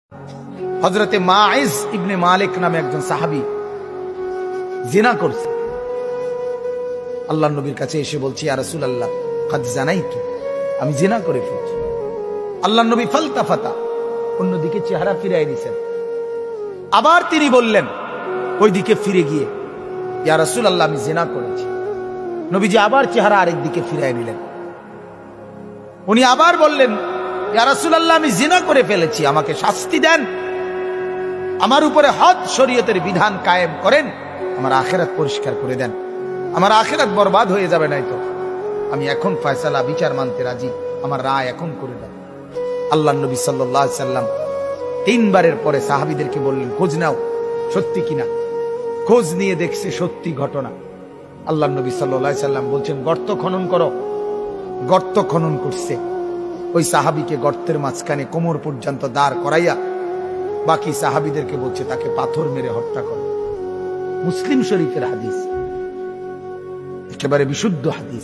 হযরতে মাইজ ইবনে মালিক নামে একজন সাহাবী জিনা করছে। আল্লাহর নবীর কাছে এসে বলছি, ইয়া রাসূলুল্লাহ কাদ জানাইতু, আমি জিনা করে ফেলেছি। আল্লাহর নবী ফালতাফাতা, অন্যদিকে চেহারা ফিরিয়ে নিছেন। আবার তিনি বললেন ওইদিকে ফিরে গিয়ে, ইয়া রাসূলুল্লাহ আমি জিনা করেছি। নবীজি আবার চেহারা আরেক দিকে ফিরিয়ে নিলেন। উনি আবার বললেন, ইয়া রাসূলুল্লাহ আমি জিনা করে ফেলেছি, আমাকে শাস্তি দেন, আমার উপরে হদ শরীয়তের বিধান কায়েম করেন, আমার আখিরাত পরিষ্কার করে দেন, আমার আখিরাত বরবাদ হয়ে যাবে নাই তো। আমি এখন ফয়সালা বিচার মানতে রাজি, আমার রায় এখন করে দেন। আল্লাহর নবী সাল্লাল্লাহু আলাইহি সাল্লাম তিনবারের পরে সাহাবীদেরকে বললেন, খোঁজ নাও সত্যি কিনা। খোঁজ নিয়ে দেখছে সত্যি ঘটনা। আল্লাহর নবী সাল্লাল্লাহু আলাইহি সাল্লাম বলছেন, গর্ত খনন করো। গর্ত খনন করছে। ওই সাহাবীকে গর্তের মাঝখানে কোমর পর্যন্ত দাঁড় করাইয়া বাকি সাহাবীদেরকে বলছে তাকে পাথর মেরে হত্যা করো। মুসলিম শরীফের হাদিস, একেবারে বিশুদ্ধ হাদিস।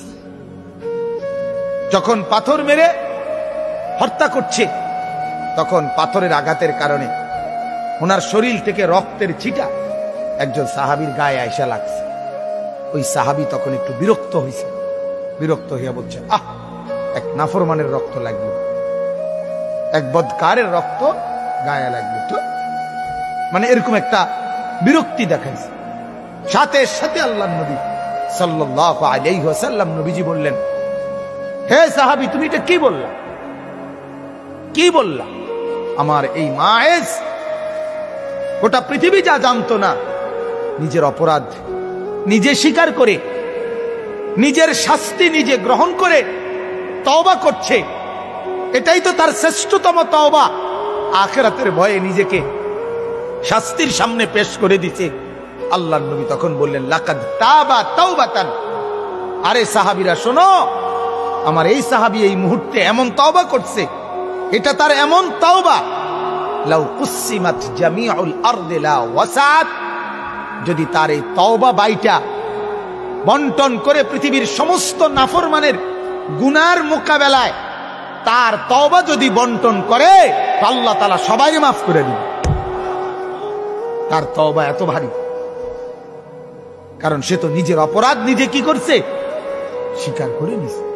যখন পাথর মেরে হত্যা করছে, তখন পাথরের আঘাতের কারণে ওনার শরীর থেকে রক্তের ছিটা একজন সাহাবীর গায়ে আয়সা লাগছে। ওই সাহাবী তখন একটু বিরক্ত হয়েছে। বিরক্ত হইয়া বলছে, আহ, এক নাফরমানের রক্ত লাগবে, এক বদকারের রক্ত গায়ে লাগবে তো, মানে এরকম একটা বিরক্তি দেখাইছে। সাথে সাথে আল্লাহর নবী সাল্লাল্লাহু আলাইহি ওয়াসাল্লাম নবীজি বললেন, হে সাহাবী তুমি এটা কি বললা? কি বললা? আমার এই মায়েজ গোটা পৃথিবী যা জানতো না, নিজের অপরাধ নিজে স্বীকার করে, নিজের শাস্তি নিজে গ্রহণ করে তওবা করছে। এটাই তো তার শ্রেষ্ঠতম তওবা। আখিরাতের ভয়ে নিজেকে শাস্তির সামনে পেশ করে দিছে। আল্লাহর নবী তখন বললেন, লাকাদ তাবা তাওবাতান, আরে সাহাবীরা শোনো, আমার এই সাহাবী এই মুহূর্তে এমন তওবা করছে, এটা তার এমন তওবা, লাউ কুসিমাত জামিউল আরদি লা ওয়াসাত, যদি তার এই তওবা বাইটা বন্টন করে পৃথিবীর সমস্ত নাফরমানের গুনার মোকাবেলায় তার তওবা যদি বন্টন করে, আল্লাহ তাআলা সবাইকে মাফ করে দিবেন। তার তওবা এত ভারী, কারণ সে তো নিজের অপরাধ নিজে কি করছে, স্বীকার করে নিছে।